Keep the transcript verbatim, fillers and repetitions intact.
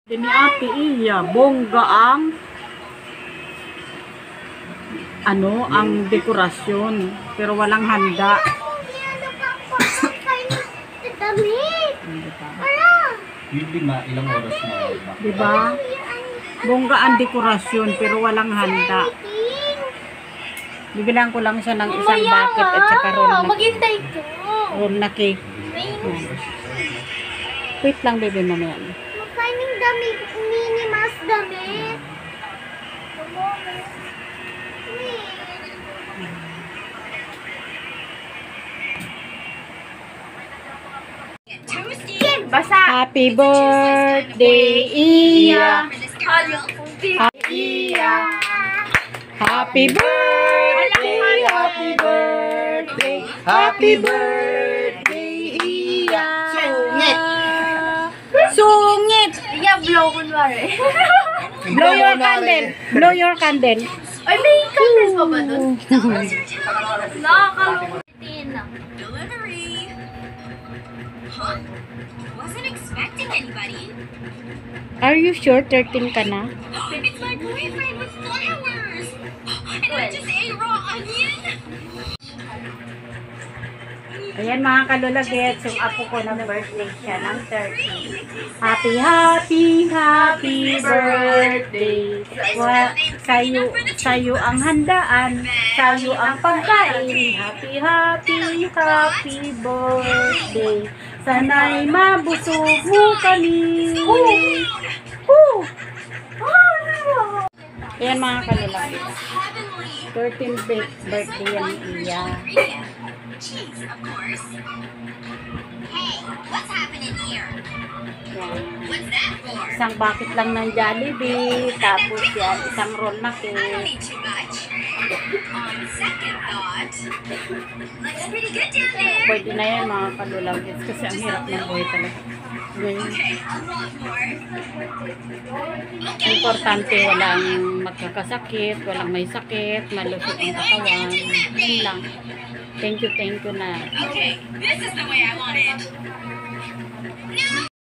Ni Ate Iya, bongga ang ano, ang dekorasyon, pero walang handa. Yung lima, ilang oras na? Diba? Bongga ang dekorasyon, pero walang handa. Bibilang ko lang siya ng isang bucket at saka roll na, maghintay ko. roll na cake. Yan. Wait lang, baby, mamaya. Makaming dami, mini mas dami. Basa. Happy birthday, Iya! Iya. Happy birthday, happy birthday, happy birthday, Iya! Sungit! Sungit! Iya, blow kunwari. Blow your candle! Blow your candle! Ay, may candles pa ba doon? Nakakalungkot. Delivery. Huh? Wasn't expecting anybody. Are you sure thirteen ka na? It's my boyfriend with flowers. And I just ate raw onion. Ayan mga kalulagets, yung apo ko ng birthday siya ng thirteen. Happy, happy, happy birthday. Wa, sayo, sayo ang handaan, sayo ang pagkain. Happy, happy, happy birthday. Sana'y mabusog mo kami. Woo! Ayan mga kalulagets. thirteenth birthday yan ni Iya. Cheese, of course. Hey, what's happening here? Yan. What's that for? Isang bucket lang ng Jollibee, tapos yan, isang roll na I don't cake. need too much. On second thought, looks pretty good down there. Pwede na yan mga kalulagets kasi ang hirap ng buhay talaga. Ngayon, Okay, a lot more. importante walang magkakasakit, walang may sakit, malusog ang katawan. Yun lang. Thank you, thank you na. Okay, this is the way I want it.